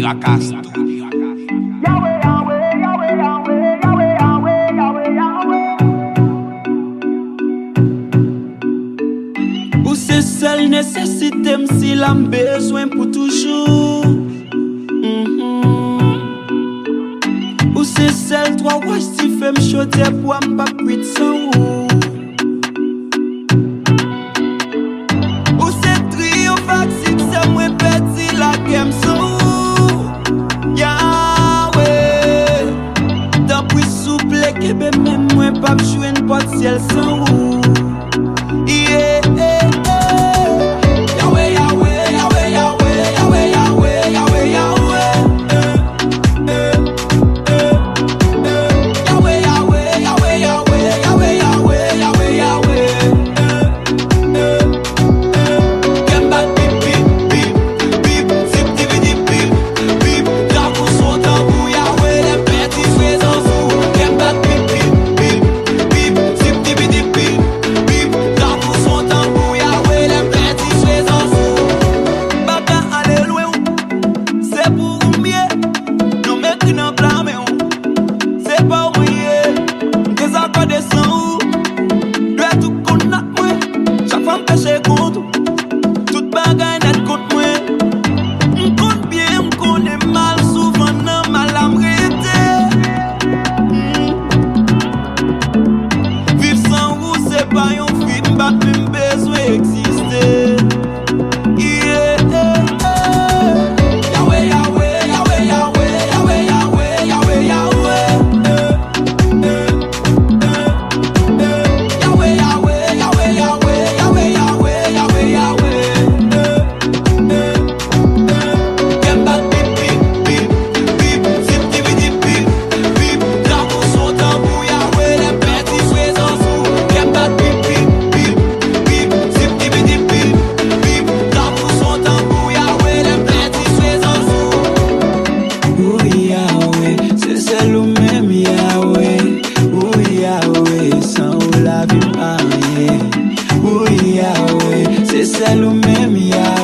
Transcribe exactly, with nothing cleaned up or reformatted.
Miracas. Yahweh, Yahweh, Yahweh, Yahweh, Yahweh, Yahweh, Yahweh, Yahweh. Ou c'est seul nécessité, si l'âme besoin pour toujours. Mm-hmm. Ou c'est seul toi, ouais, si fait me choter pour me pas quitter sans ou. Ou c'est trio vaccine, c'est moi petit la game sans ou. Yahweh, tant puis souple, que ben même moi pas jouer une porte ciel sans ou. Yeah. C'est celle où même Yahweh.